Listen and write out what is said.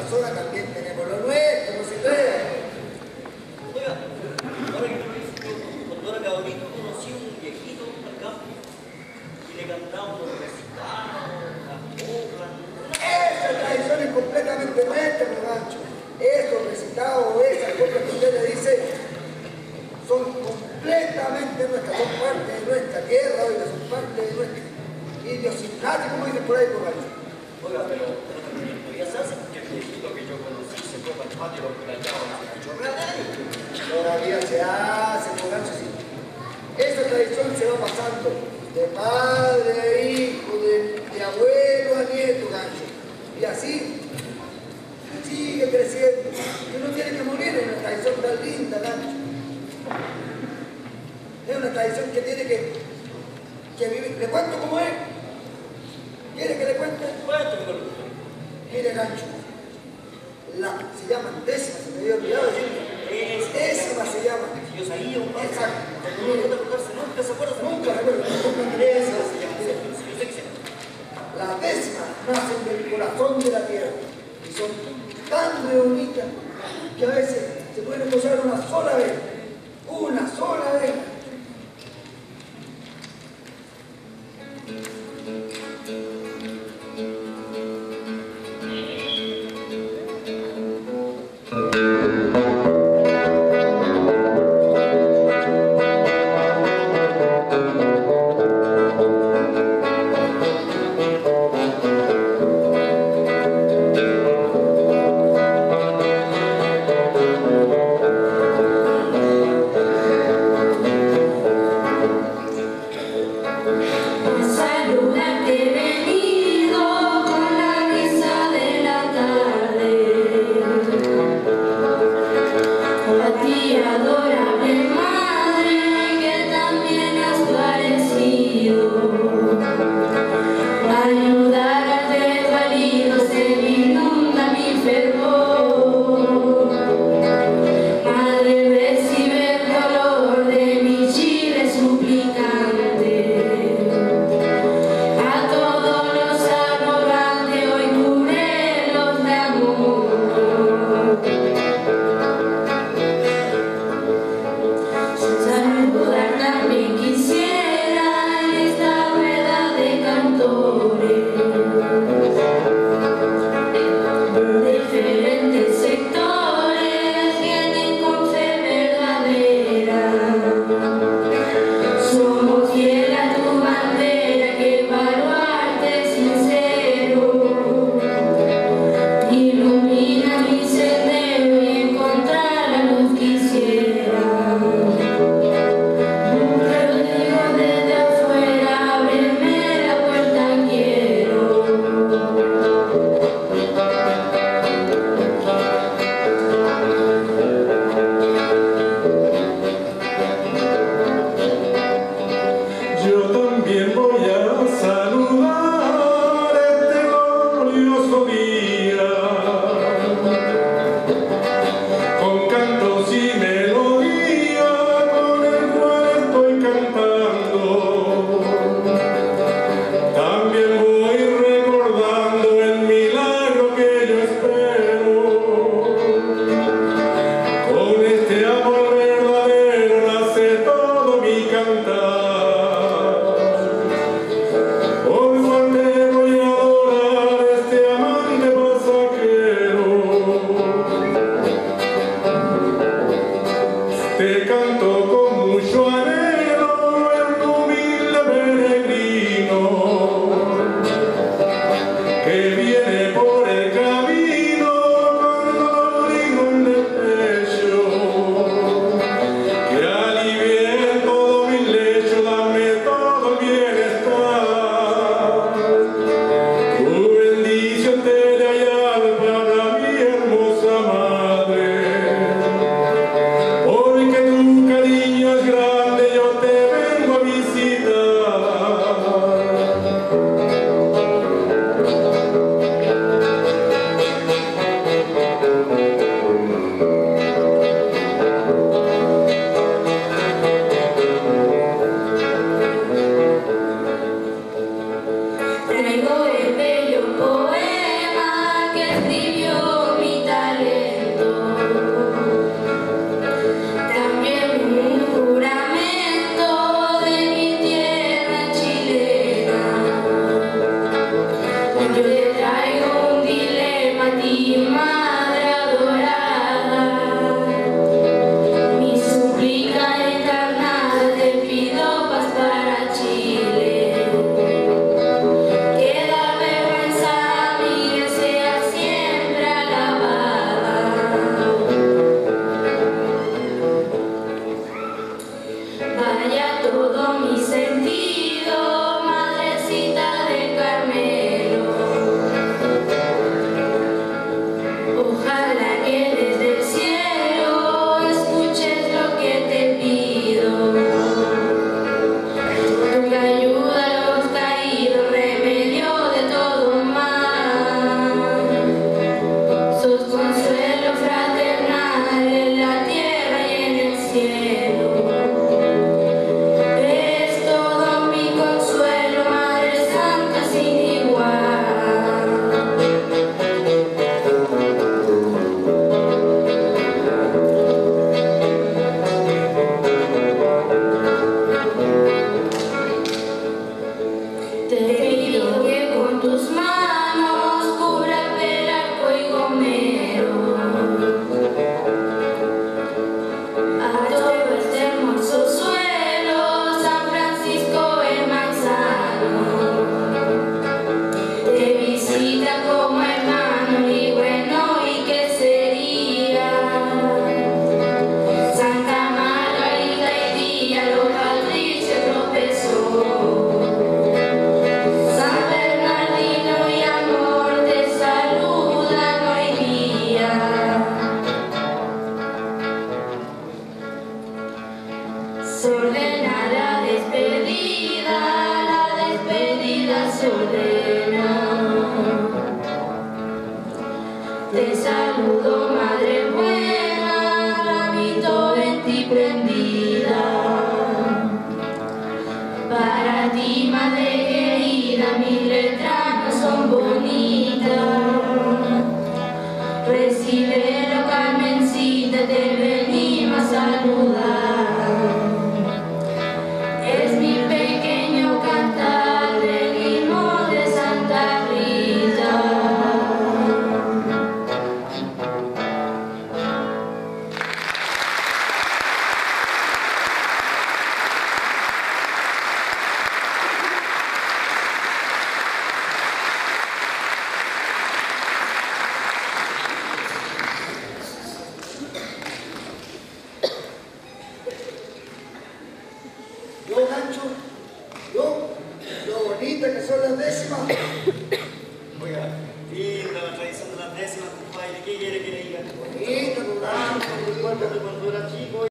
zona también tenemos lo nuestro, no se crea. Oiga, ahora que tú dices, cuando era cabrito conocí a un viejito al campo y le cantaba unos recitados, las coplas. Esa tradición es completamente nuestra, mi rancho. Esos recitados, esas cosas que usted le dice, son completamente nuestras, son parte de nuestra tierra, oiga, son parte de nuestra idiosincrasia, como dicen por ahí, por rancho. Oiga, pero ya se hace porque el viejito que yo conocí se fue para el patio porque la llama se chorrea de ahí. Todavía se hace, por rancho, sí. Esa tradición se va pasando de padre a hijo, de abuelo a nieto, gancho. Y así sigue creciendo. Y uno tiene que morir en una tradición tan linda, gancho. Es una tradición que tiene que vivir. ¿Le cuento cómo es? ¿Quiere que le cuente? Cuéntame, Mire, gancho. Se llama décima, se me había olvidado decirlo. Décima se llama. Yo sabía un par. Exacto. No me acordarse, nunca se acuerda. Nunca recuerdo. Décima se llama. Yo sé que se llama. Las décimas nacen del corazón de la tierra y son tan bonitas que a veces se pueden posar una sola vez. Una sola vez. que desde el cielo escuches lo que te pido. Tu ayuda a los caídos, remedio de todo mal. Sos consuelo fraternal en la tierra y en el cielo. Es todo mi consuelo, Madre Santa sin igual. Te pido que con tus manos cubra el arco y gomero a todo este hermoso suelo, San Francisco el Manzano. Te visita como hermano y bueno, ¿y qué sería? Santa Margarita y Día, los Patricio tropezó. San Bernardino y amor te saludan hoy día. Se ordena la despedida se ordena. Te saludo, Madre buena, ramito en ti prendida. Para ti, Madre querida, mis letras no son bonitas. Recíbelo, Carmencita, te venimos a saludar. Es mi pequeño cantar del himno de Santa Rita. Yo, Gancho, lo bonita que son las décimas. Oiga, linda la tradición de las décimas, compadre. ¿Qué quiere que le diga? Bonita, con Gancho, Cuando era chico.